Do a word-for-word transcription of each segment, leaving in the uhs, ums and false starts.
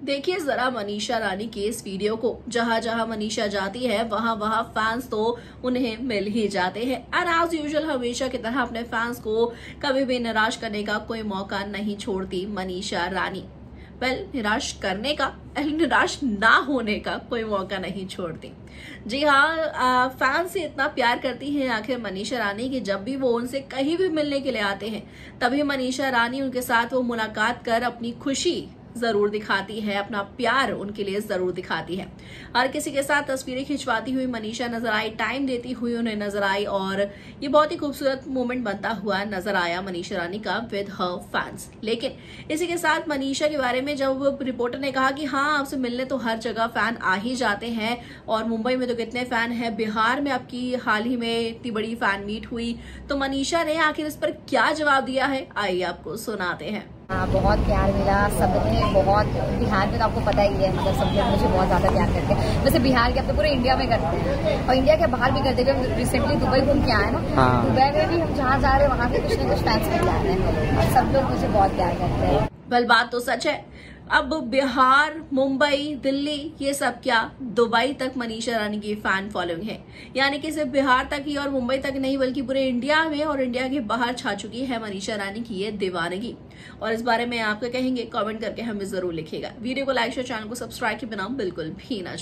देखिए जरा मनीषा रानी के इस वीडियो को। जहां जहां मनीषा जाती है वहां वहां फैंस तो उन्हें मिल ही जाते हैं। एंड एज यूजुअल हमेशा की तरह अपने फैंस को कभी भी निराश करने का कोई मौका नहीं छोड़ती मनीषा रानी। वेल निराश करने का, निराश ना होने का कोई मौका नहीं छोड़ती। जी हाँ, फैंस से इतना प्यार करती हैं आखिर मनीषा रानी कि जब भी वो उनसे कहीं भी मिलने के लिए आते हैं तभी मनीषा रानी उनके साथ वो मुलाकात कर अपनी खुशी जरूर दिखाती है, अपना प्यार उनके लिए जरूर दिखाती है। हर किसी के साथ तस्वीरें खिंचवाती हुई मनीषा नजर आई, टाइम देती हुई उन्हें नजर आई और ये बहुत ही खूबसूरत मोमेंट बनता हुआ नजर आया मनीषा रानी का विद हर फैंस। लेकिन इसी के साथ मनीषा के बारे में जब रिपोर्टर ने कहा कि हाँ आपसे मिलने तो हर जगह फैन आ ही जाते हैं और मुंबई में तो कितने फैन हैं, बिहार में आपकी हाल ही में इतनी बड़ी फैन मीट हुई, तो मनीषा ने आखिर इस पर क्या जवाब दिया है, आइए आपको सुनाते हैं। हाँ, बहुत प्यार मिला सबने, बहुत। बिहार में तो आपको पता ही है, मतलब सब लोग मुझे बहुत ज्यादा प्यार करते हैं। वैसे बिहार के अब तो पूरे इंडिया में करते हैं और इंडिया के बाहर भी करते हैं। हम रिसेंटली दुबई घूम के आए ना, हाँ। दुबई में भी हम जहाँ जा रहे हैं वहाँ पे कुछ न कुछ फैंस मिल जा रहे हैं और सब लोग मुझे बहुत प्यार करते हैं। वेल बात तो सच है। अब बिहार, मुंबई, दिल्ली, ये सब क्या, दुबई तक मनीषा रानी की फैन फॉलोइंग है। यानी कि सिर्फ बिहार तक ही और मुंबई तक नहीं बल्कि पूरे इंडिया में और इंडिया के बाहर छा चुकी है मनीषा रानी की ये दीवानगी। और इस बारे में आप क्या कहेंगे, कमेंट करके हमें जरूर लिखिएगा। वीडियो को लाइक शेयर, चैनल को सब्सक्राइब के बिना बिल्कुल भी ना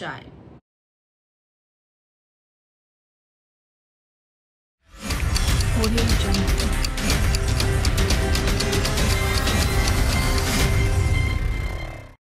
जाए।